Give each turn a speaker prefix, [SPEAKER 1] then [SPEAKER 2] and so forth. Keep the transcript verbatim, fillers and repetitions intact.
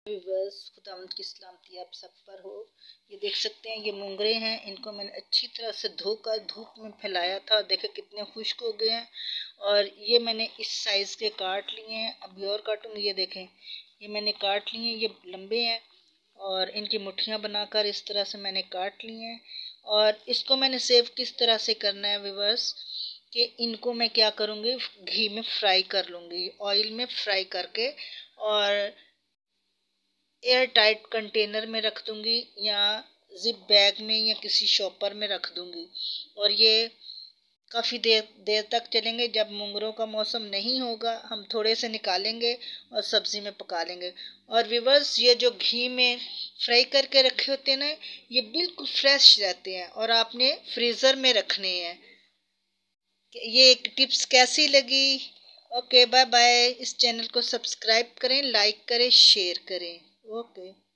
[SPEAKER 1] Viewers, खुदावंद की सलामती आप सब पर हो। ये देख सकते हैं, ये मोंगरे हैं। इनको मैंने अच्छी तरह से धोकर धूप में फैलाया था। देखे कितने खुश्क हो गए हैं। और ये मैंने इस साइज़ के काट लिए हैं। अभी और काटूंगी। ये देखें, ये मैंने काट लिए हैं। ये लंबे हैं और इनकी मुट्ठियाँ बनाकर इस तरह से मैंने काट लिए हैं। और इसको मैंने सेव किस तरह से करना है व्यूअर्स, कि इनको मैं क्या करूँगी, घी में फ्राई कर लूँगी, ऑयल में फ्राई करके, और एयर टाइट कंटेनर में रख दूँगी या जिप बैग में या किसी शॉपर में रख दूँगी। और ये काफ़ी देर देर तक चलेंगे। जब मूंगरों का मौसम नहीं होगा, हम थोड़े से निकालेंगे और सब्ज़ी में पका लेंगे। और व्यूअर्स, ये जो घी में फ्राई करके रखे होते हैं ना, ये बिल्कुल फ्रेश रहते हैं और आपने फ्रीज़र में रखने हैं। ये एक टिप्स कैसी लगी? Okay, bye bye. इस चैनल को सब्सक्राइब करें, लाइक करें, शेयर करें। ओके।